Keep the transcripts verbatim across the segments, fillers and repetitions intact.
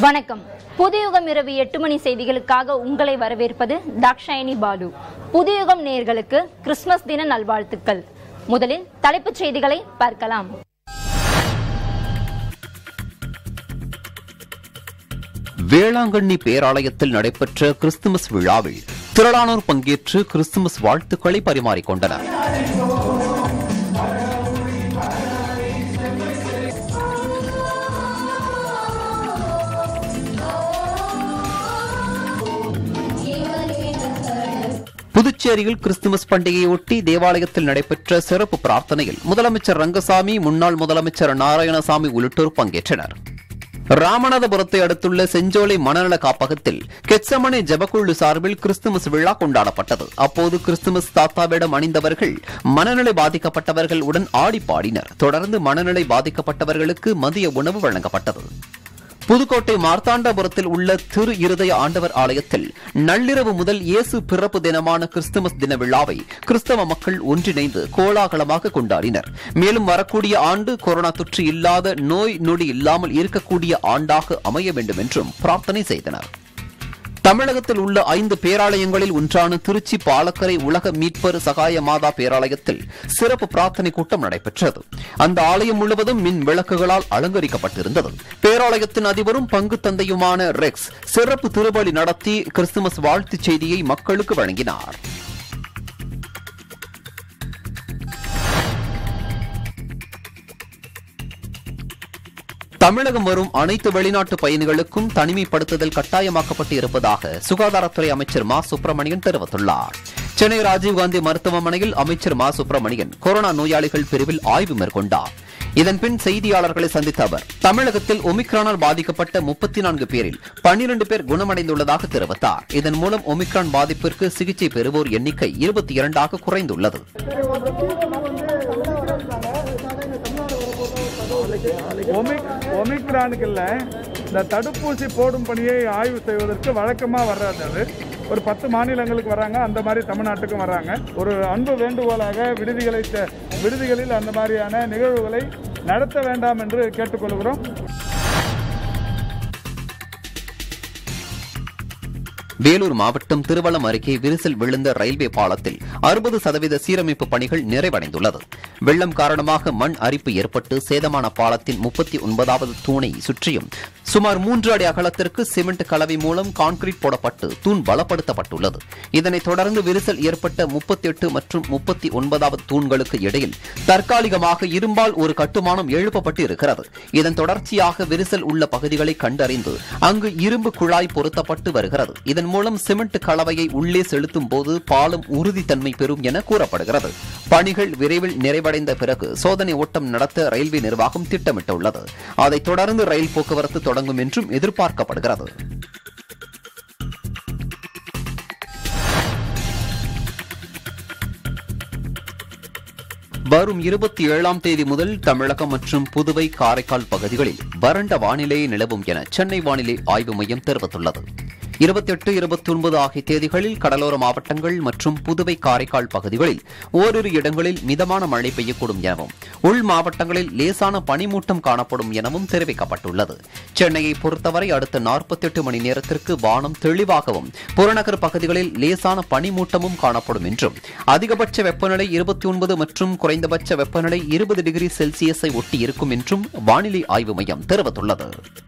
வணக்கம். புதுயுகம் இரவு எட்டு மணி செய்திகளுக்காக உங்களை வரவேற்பது தாக்ஷாயணி பாலு. புதுயுகம் நேயர்களுக்கு கிறிஸ்துமஸ் தின நல்வாழ்த்துக்கள். முதலில் தலைப்புச் செய்திகளை பார்க்கலாம். வேளாங்கண்ணி பேராலயத்தில் நடைபெற்ற கிறிஸ்துமஸ் விழாவில் திரளானோர் பங்கேற்று கிறிஸ்துமஸ் வாழ்த்துக்களை பரிமாறிக்கொண்டனர். புதுச்சேரியில் கிறிஸ்துமஸ் பண்டிகையொட்டி தேவாலயத்தில் நடைபெற்ற சிறப்பு பிரார்த்தனையில் முதலமைச்சர் ரங்கசாமி, முன்னாள் முதலமைச்சர் நாராயணசாமி உள்ளிட்டோர் பங்கேற்றனர். ராமநாதபுரத்தை அடுத்துள்ள செஞ்சோலை மனநல காப்பகத்தில் கெட்சமனே ஜெபக்குழு சார்பில் கிறிஸ்துமஸ் விழா கொண்டாடப்பட்டது. அப்போது கிறிஸ்துமஸ் தாத்தா வேடம் அணிந்தவர்கள் மனநிலை பாதிக்கப்பட்டவர்கள் உடன் ஆடி பாடினர். தொடர்ந்து மனநிலை பாதிக்கப்பட்டவர்களுக்கு மதிய உணவு வழங்கப்பட்டது. புதுக்கோட்டை மார்த்தாண்டபுரத்தில் உள்ள திரு இருதய ஆண்டவர் ஆலயத்தில் நள்ளிரவு முதல் இயேசு பிறப்பு தினமான கிறிஸ்துமஸ் தின விழாவை கிறிஸ்தவ மக்கள் ஒன்றிணைந்து கோலாகலமாக கொண்டாடினர். மேலும் வரக்கூடிய ஆண்டு கொரோனா தொற்று இல்லாத, நோய் நொடி இல்லாமல் இருக்கக்கூடிய ஆண்டாக அமைய வேண்டும் என்றும் பிரார்த்தனை செய்தனர். தமிழகத்தில் உள்ள ஐந்து பேராலயங்களில் ஒன்றான திருச்சி பாலக்கரை உலக மீட்பர் சகாய மாதா பேராலயத்தில் சிறப்பு பிரார்த்தனை கூட்டம் நடைபெற்றது. அந்த ஆலயம் முழுவதும் மின் விளக்குகளால் அலங்கரிக்கப்பட்டிருந்தது. பேராலயத்தின் அதிபரும் பங்கு தந்தையுமான ரெக்ஸ் சிறப்பு திருப்பலி நடத்தி கிறிஸ்துமஸ் வாழ்த்துச் செய்தியை மக்களுக்கு வழங்கினார். தமிழகம் வரும் அனைத்து வெளிநாட்டு பயணிகளுக்கும் தனிமைப்படுத்துதல் கட்டாயமாக்கப்பட்டு இருப்பதாக சுகாதாரத்துறை அமைச்சர் மா சுப்பிரமணியன் தெரிவித்துள்ளார். சென்னை ராஜீவ்காந்தி மருத்துவமனையில் அமைச்சர் மா சுப்பிரமணியன் கொரோனா நோயாளிகள் பிரிவில் ஆய்வு மேற்கொண்டார். இதன்பின் செய்தியாளர்களை சந்தித்த அவர் தமிழகத்தில் ஒமிக்ரானால் பாதிக்கப்பட்ட முப்பத்தி நான்கு பேரில் பன்னிரண்டு பேர் குணமடைந்துள்ளதாக தெரிவித்தார். இதன் மூலம் ஒமிக்ரான் பாதிப்பிற்கு சிகிச்சை பெறுவோர் எண்ணிக்கை இருபத்தி இரண்டாக குறைந்துள்ளது. ஒமிக்ரானுக்கு இல்ல, இந்த தடுப்பூசி போடும் பணியை ஆய்வு செய்வதற்கு வழக்கமாக வர்றது ஒரு பத்து மாநிலங்களுக்கு வராங்க. அந்த மாதிரி தமிழ்நாட்டுக்கும் வராங்க. ஒரு அன்பு வேண்டுகோளாக விடுதிகளை விடுதிகளில் அந்த மாதிரியான நிகழ்வுகளை நடத்த வேண்டாம் என்று கேட்டுக்கொள்கிறோம். வேலூர் மாவட்டம் திருவள்ளம் அருகே விரிசல் விழுந்த ரயில்வே பாலத்தில் அறுபது சதவீத சீரமைப்பு பணிகள் நிறைவடைந்துள்ளது. வெள்ளம் காரணமாக மண் அரிப்பு ஏற்பட்டு சேதமான பாலத்தின் முப்பத்தி ஒன்பதாவது தூணை சுற்றியும் சுமார் மூன்று அடி அகலத்திற்கு சிமெண்ட் கலவை மூலம் கான்கிரீட் போடப்பட்டு தூண் பலப்படுத்தப்பட்டுள்ளது. இதனைத் தொடர்ந்து விரிசல் ஏற்பட்ட முப்பத்தி எட்டு மற்றும் முப்பத்தி ஒன்பதாவது தூண்களுக்கு இடையில் தற்காலிகமாக இரும்பால் ஒரு கட்டுமானம் எழுப்பப்பட்டு இருக்கிறது. இதன் தொடர்ச்சியாக விரிசல் உள்ள பகுதிகளை கண்டறிந்து அங்கு இரும்பு குழாய் பொருத்தப்பட்டு வருகிறது. இதன் மூலம் சிமெண்ட் கலவையை உள்ளே செலுத்தும் போது பாலம் உறுதித்தன்மை பெறும் என கூறப்படுகிறது. பணிகள் விரைவில் நிறைவடைந்த பிறகு சோதனை ஓட்டம் நடத்த ரயில்வே நிர்வாகம் திட்டமிட்டுள்ளது. அதைத் தொடர்ந்து ரயில் போக்குவரத்து தொடங்கும் என்றும் எதிர்பார்க்கப்படுகிறது. வரும் இருபத்தி ஏழாம் தேதி முதல் தமிழகம் மற்றும் புதுவை, காரைக்கால் பகுதிகளில் வறண்ட வானிலை நிலவும் என சென்னை வானிலை ஆய்வு மையம் தெரிவித்துள்ளது. இருபத்தி எட்டு இருபத்தி ஒன்பது ஆகிய தேதிகளில் கடலோர மாவட்டங்கள் மற்றும் புதுவை, காரைக்கால் பகுதிகளில் ஓரிரு இடங்களில் மிதமான மழை பெய்யக்கூடும் எனவும் உள் மாவட்டங்களில் லேசான பனிமூட்டம் காணப்படும் எனவும் தெரிவிக்கப்பட்டுள்ளது. சென்னையை பொறுத்தவரை அடுத்த நாற்பத்தி எட்டு மணி நேரத்திற்கு வானம் தெளிவாகவும் புறநகர் பகுதிகளில் லேசான பனிமூட்டமும் காணப்படும் என்றும் அதிகபட்ச வெப்பநிலை இருபத்தி ஒன்பது மற்றும் குறைந்தபட்ச வெப்பநிலை இருபது டிகிரி செல்சியஸை ஒட்டி இருக்கும் என்றும் வானிலை ஆய்வு மையம் தெரிவித்துள்ளது.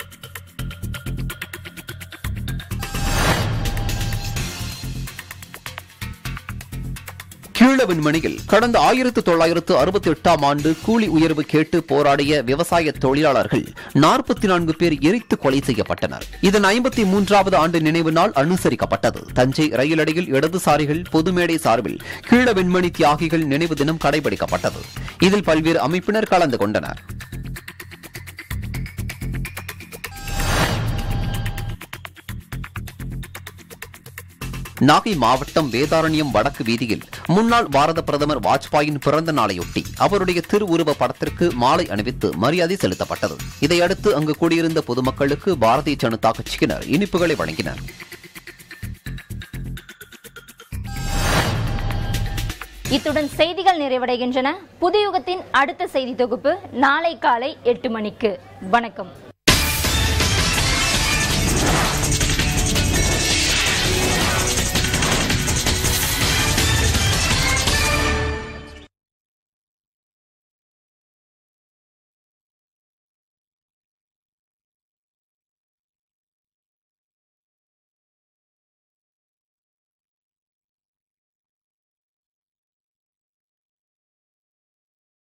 கீழவிண்மணியில் கடந்த ஆயிரத்து தொள்ளாயிரத்து அறுபத்தி எட்டாம் ஆண்டு கூலி உயர்வு கேட்டு போராடிய விவசாய தொழிலாளர்கள் நாற்பத்தி நான்கு பேர் எரித்து கொலை செய்யப்பட்டனர். இதன் ஐம்பத்தி மூன்றாவது ஆண்டு நினைவு நாள் அனுசரிக்கப்பட்டது. தஞ்சை ரயிலடியில் இடதுசாரிகள் பொதுமேடை சார்பில் கீழவிண்மணி தியாகிகள் நினைவு தினம் கடைபிடிக்கப்பட்டது. இதில் பல்வேறு அமைப்பினர் கலந்து கொண்டனர். நாகை மாவட்டம் வேதாரண்யம் வடக்கு வீதியில் முன்னாள் பாரத பிரதமர் வாஜ்பாயின் பிறந்த நாளையொட்டி அவருடைய திருவுருவ படத்திற்கு மாலை அணிவித்து மரியாதை செலுத்தப்பட்டது. இதையடுத்து அங்கு கூடியிருந்த பொதுமக்களுக்கு பாரதிய ஜனதா கட்சியினர் இனிப்புகளை வழங்கினர். இத்துடன் செய்திகள் நிறைவடைகின்றன. புதுயுகத்தின் அடுத்த செய்தி தொகுப்பு நாளை காலை எட்டு மணிக்கு. வணக்கம்.